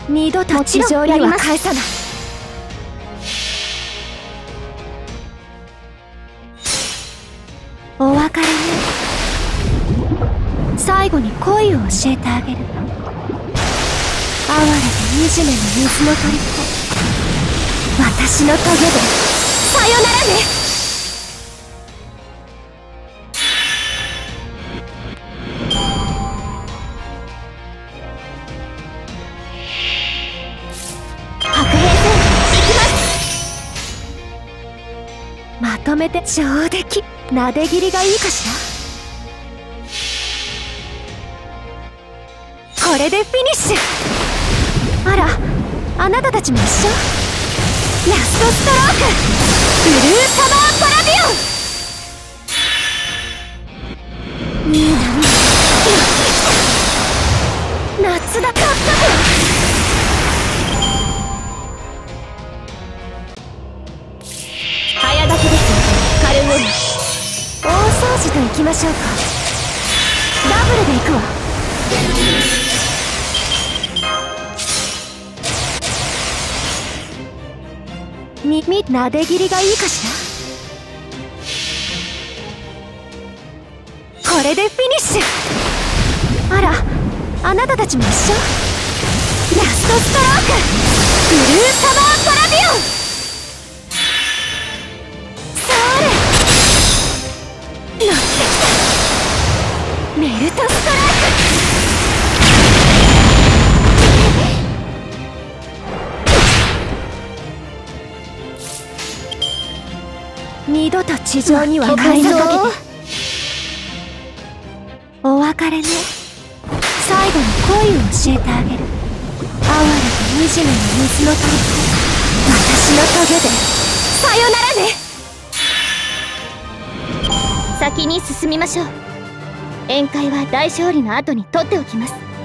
二度と地上には返さない。お別れね。最後に恋を教えてあげる。哀れで惨めの水の虜、私の棘でさよならね。まとめて上出来。なで切りがいいかしら。これでフィニッシュ。あら、あなたたちも一緒。ラストストローク、ブルーサマーパラビオン。いい波が夏だ。かった早炊きですよ、カルムーン。大掃除といきましょうか。ダブルでいくわ。なで切りがいいかしら。これでフィニッシュ。あら、あなたたちも一緒。ラストストローク、ブルーサマーパラビオン。乗ってきた。メルトストライク。二度と地上には返さかけて。お別れね。最後に恋を教えてあげる。哀れで惨めの水の虜、私の棘でさよならね。 先に進みましょう。宴会は大勝利の後に取っておきます。